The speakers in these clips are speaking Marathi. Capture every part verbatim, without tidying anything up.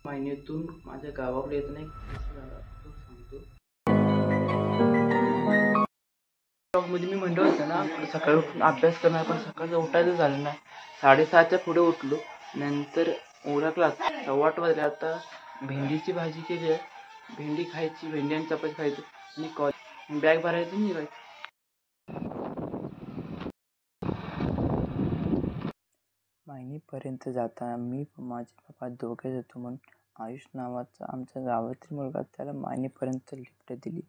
महिन्यातून माझ्या गावाकडे येताना एक किस्सा झाला तो सांगतो. मध्ये मी म्हणलं होतं ना सकाळी उठून अभ्यास करणार, पण सकाळचं उठायचं झालं नाही. साडेसहाच्या पुढे उठलो. नंतर ओळखला सव्वा आठ वाजले. आता भेंडीची भाजी केली आहे, भेंडी खायची, भेंडी आणि चपाती खायची आणि कॉलेज बॅग भरायचं निघायचं. मायनीपर्यंत जाताना मी व माझे बाबा दोघे जातो म्हणून आयुष नावाचा आमच्या गावातील मुलगा त्याला मायनीपर्यंत लिफ्ट दिली.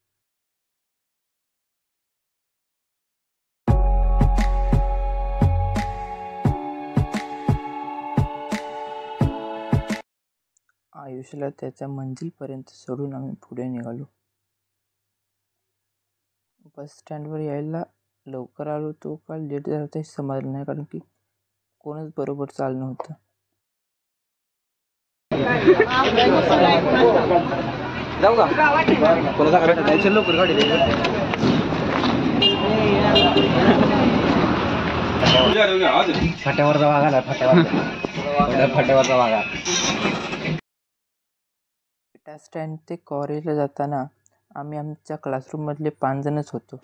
आयुषला त्याच्या मंजिलपर्यंत सोडून आम्ही पुढे निघालो. बस स्टँडवर यायला लवकर आलो तो काल लेट झाला ते समजलं नाही, कारण की कोणच बरोबर चाललं नव्हतं. जाऊ का कोणाचा लवकर गाडी फाट्यावरचा वाघ आला. फाट्यावर फाट्यावरचा वाघ आला. विटा स्टँड ते कॉलेजला जाताना आम्ही आमच्या क्लासरूम मधले पाच जणच होतो.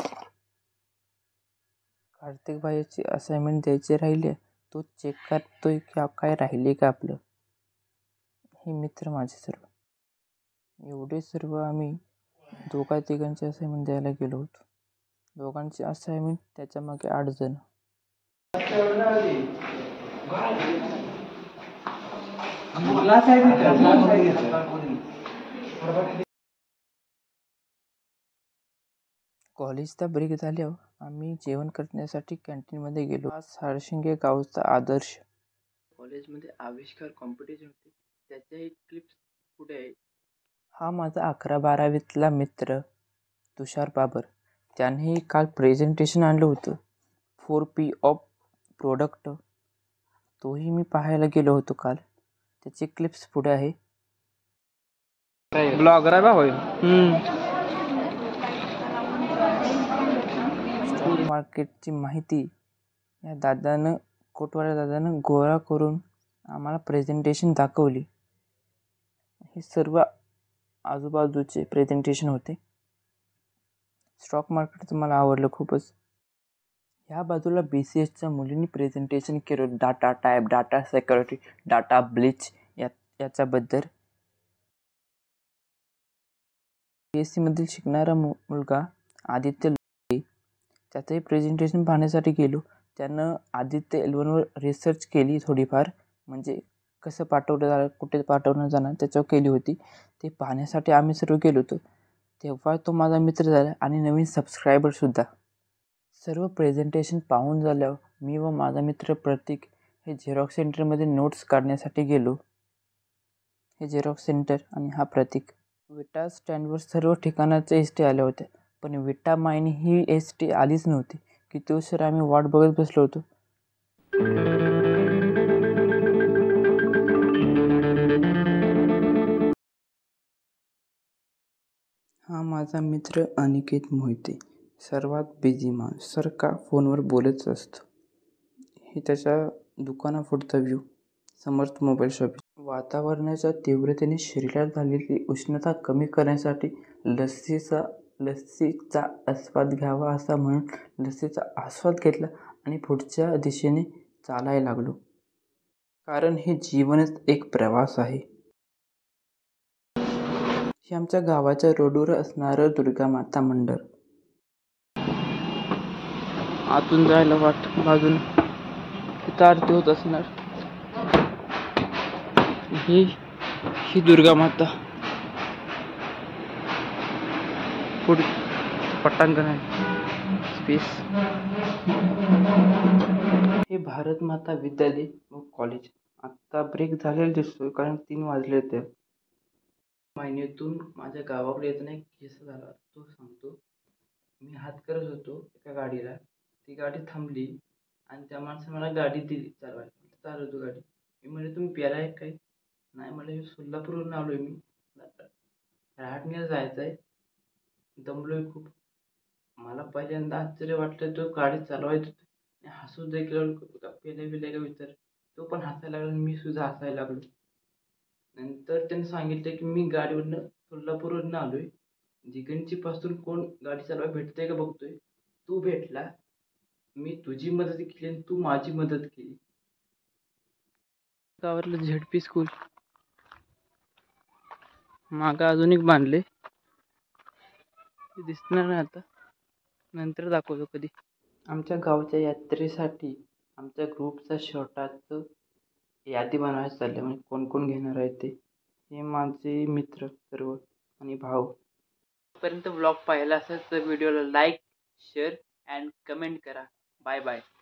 कार्तिक भाईची असाइनमेंट द्यायची राहिले, तो चेक करतोय की काय राहिले का आपलं. हे मित्र माझे सर्व. एवढे सर्व आम्ही दोघा तिघांची असाइनमेंट द्यायला गेलो होतो. दोघांची असाइनमेंट त्याच्या मागे आठ जण. कॉलेजचा ब्रेक झाल्यावर आम्ही जेवण करण्यासाठी कॅन्टीनमध्ये गेलो. हा सारशिंगे गावचा आदर्श. कॉलेजमध्ये आविष्कार कॉम्पिटिशन होते, त्याच्याही क्लिप्स पुढे आहेत. हा माझा अकरा बारावीतला मित्र तुषार बाबर. त्यानेही काल प्रेझेंटेशन आणलं होतं, फोर पी ऑफ प्रोडक्ट. तोही मी पाहायला गेलो होतो काल. त्याची क्लिप्स पुढे आहे. ब्लॉगर आहे बाबा. स्टॉक मार्केटची माहिती या दादानं कोटवाल्या दादानं गोळा करून आम्हाला प्रेझेंटेशन दाखवली. हे सर्व आजूबाजूचे प्रेझेंटेशन होते. स्टॉक मार्केटचं मला आवडलं खूपच. ह्या बाजूला बी सी एसच्या मुलींनी प्रेझेंटेशन केलं, data type, data security, data breach या याच्याबद्दल. बी एस सीमधील शिकणारा मु मुलगा आदित्य लोके, त्याचंही प्रेझेंटेशन पाहण्यासाठी गेलो. त्यानं आदित्य एलवनवर रिसर्च केली थोडीफार, म्हणजे कसं पाठवलं जाणार, कुठे पाठवणं जाणार त्याच्यावर केली होती. ते पाहण्यासाठी आम्ही सर्व गेलो होतो. तेव्हा तो माझा मित्र झाला आणि नवीन सबस्क्रायबरसुद्धा. सर्व प्रेझेंटेशन पाहून झाल्यावर मी व माझा मित्र प्रतीक हे झेरॉक्स सेंटरमध्ये नोट्स काढण्यासाठी गेलो. हे झेरॉक्स सेंटर आणि हा प्रतीक. विटा स्टँडवर सर्व ठिकाणाच्या एस टी आल्या होत्या, पण विटा मायनी ही एस टी आलीच नव्हती. किती उशीर आम्ही वाट बघत बसलो होतो. हा माझा मित्र अनिकेत मोहिते, सर्वात बिझी माणूस, सारखा फोनवर बोलतच असतो. हे त्याच्या दुकानापुढचा व्ह्यू. Samarth mobile shopping. वातावरणाच्या तीव्रतेने शरीरात झालेली उष्णता कमी करण्यासाठी लस्सीचा लस्सीचा आस्वाद घ्यावा असा म्हणून लस्सीचा आस्वाद घेतला आणि पुढच्या दिशेने चालायला लागलो, कारण हे जीवनच एक प्रवास आहे. हे आमच्या गावाच्या रोडवर असणारं दुर्गा माता मंदिर. आतून जायला वाट बाजून तिथं आरती होत असणार. ही ही दुर्गा माता. पुढे पटांगण आहे, स्पेस. हे भारत माता विद्यालय व कॉलेज. आता ब्रेक झालेला दिसतोय, कारण तीन वाजले होते. महिन्यातून माझ्या गावाकडे येताना एक किस्सा झाला तो सांगतो. मी हात करत होतो एका गाडीला, ती गाडी थांबली आणि त्या माणसाने मला गाडी दिली चालवायला. चालवतो गाडी. मी म्हणले तुम्ही प्याला आहे काय? नाही म्हणलं, सोलापूरवरून आलोय मी, रहाटणीला जायचं आहे, दमलोय खूप. मला पहिल्यांदा आश्चर्य वाटलं, तो गाडी चालवायचं आणि हसू देखील, पेले बिले का विचार. तो पण हसायला लागला आणि मी सुद्धा हसायला लागलो. नंतर त्यांनी सांगितलं की मी गाडीवरनं सोलापूरवरनं आलो आहे, दिगंजीपासून कोण गाडी चालवायला भेटतंय का बघतोय. तू भेटला, मी तुझी मदत केली आणि तू माझी मदत केली. गावातलं झेडपी स्कूल मागं अजून एक बांधले, ते दिसणार नाही आता, नंतर दाखवतो कधी. आमच्या गावच्या यात्रेसाठी आमच्या ग्रुपचा छोटाचं यादी बनवायचं चाललं, म्हणजे कोण कोण घेणार आहे ते. हे माझे मित्र सर्व आणि भाऊ. पर्यंत ब्लॉग पाहिला असेल तर व्हिडिओला लाईक, शेअर अँड कमेंट करा. Bye bye.